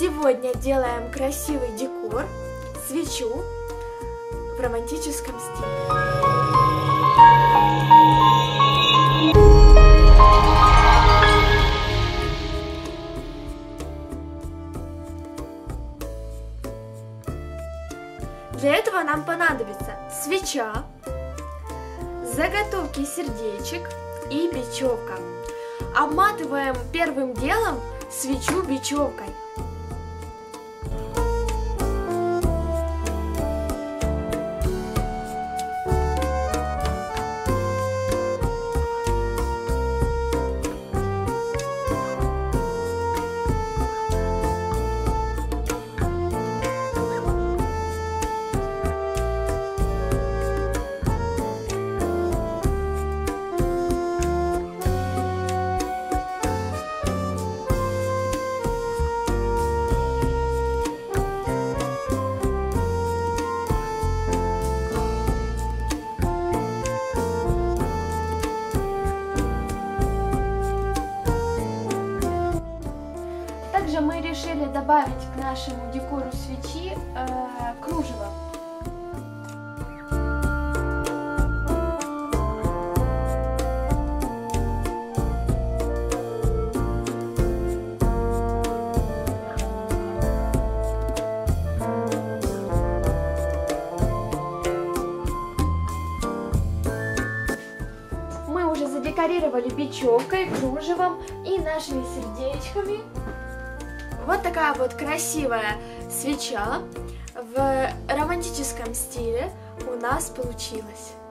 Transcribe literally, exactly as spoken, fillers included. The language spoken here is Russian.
Сегодня делаем красивый декор, свечу в романтическом стиле. Для этого нам понадобится свеча, заготовки сердечек и бечевка. Обматываем первым делом свечу бечевкой. Также мы решили добавить к нашему декору свечи э, кружево. Мы уже задекорировали бечевкой, кружевом и нашими сердечками. Вот такая вот красивая свеча в романтическом стиле у нас получилась.